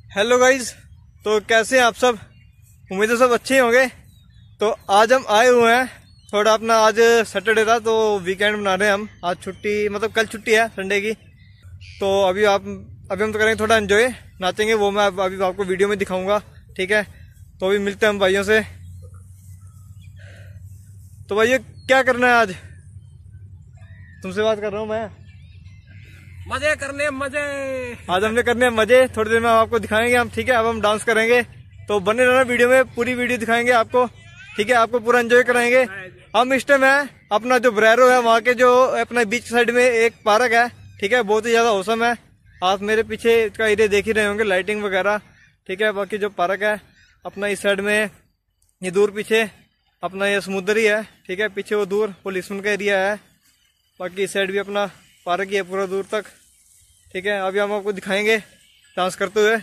Hello guys, तो कैसे हैं आप सब। उम्मीद है सब अच्छे ही होंगे। तो आज हम आए हुए हैं थोड़ा अपना, आज सैटरडे था तो वीकेंड बना रहे हैं हम। आज छुट्टी, मतलब कल छुट्टी है संडे की। तो अभी हम तो करेंगे थोड़ा एंजॉय, नाचेंगे, वो मैं अभी आपको वीडियो में दिखाऊंगा। ठीक है, तो अभी मिलते हैं हम भाइयों से। तो भाइयों क्या करना है आज, तुमसे बात कर रहा हूँ मैं। मजे करने मजे। आज हमने करने हैं मजे, थोड़ी देर में आपको दिखाएंगे हम। ठीक है, अब हम डांस करेंगे, तो बने रहना वीडियो में, पूरी वीडियो दिखाएंगे आपको। ठीक है, आपको पूरा एंजॉय कराएंगे। हम इस टाइम है अपना जो ब्रेरो है, वहाँ के जो अपना बीच साइड में एक पार्क है। ठीक है, बहुत ही ज्यादा औसम है। आप मेरे पीछे इसका एरिया देख ही रहे होंगे, लाइटिंग वगैरह। ठीक है, बाकी जो पार्क है अपना इस साइड में, ये दूर पीछे अपना ये समुद्र ही है। ठीक है, पीछे वो दूर पुलिसमैन का एरिया है। बाकी इस साइड भी अपना पार्क ही है पूरा दूर तक। ठीक है, अभी हम आपको दिखाएंगे डांस करते हुए।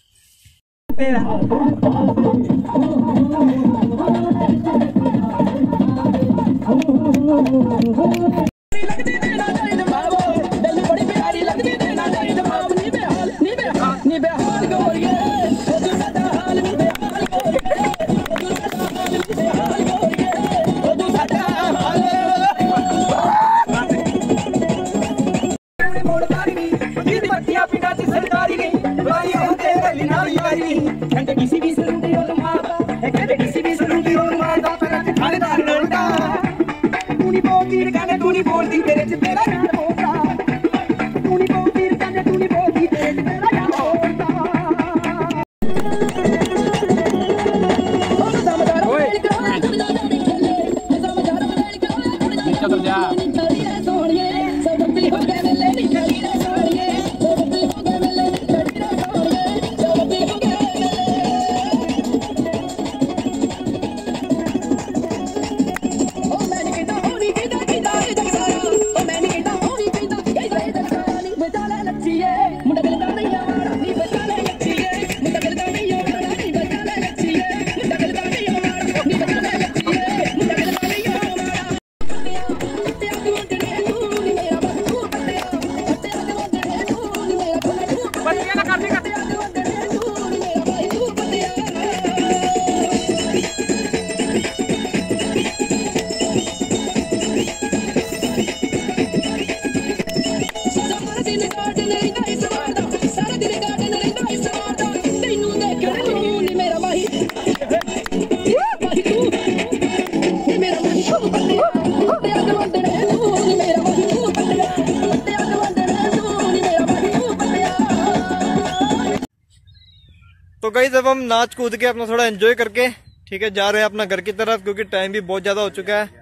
तो गाइस अब हम नाच कूद के अपना थोड़ा एंजॉय करके, ठीक है, जा रहे हैं अपना घर की तरफ, क्योंकि टाइम भी बहुत ज्यादा हो चुका है।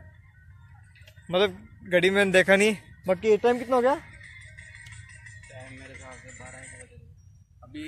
मतलब घड़ी में देखा नहीं, बाकी टाइम कितना हो गया? टाइम मेरे हिसाब से 12 बजे, अभी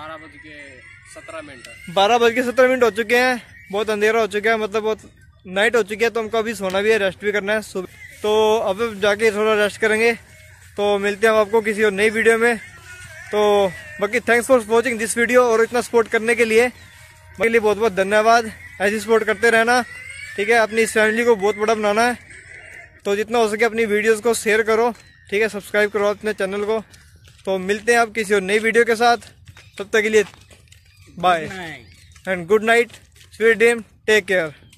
12:17 12:17 हो चुके हैं। बहुत अंधेरा हो चुका है, मतलब बहुत नाइट हो चुकी है। तो हमको अभी सोना भी है, रेस्ट भी करना है सुबह। तो अब जाके थोड़ा रेस्ट करेंगे। तो मिलते हैं आपको किसी और नई वीडियो में। तो बाकी thanks for watching this video, और इतना सपोर्ट करने के लिए बहुत बहुत धन्यवाद। ऐसी सपोर्ट करते रहना। ठीक है, अपनी इस फैमिली को बहुत बड़ा बनाना है। तो जितना हो सके अपनी वीडियोस को शेयर करो। ठीक है, सब्सक्राइब करो अपने चैनल को। तो मिलते हैं आप किसी और नई वीडियो के साथ। तब तक के लिए bye and good night, sweet dream, take care.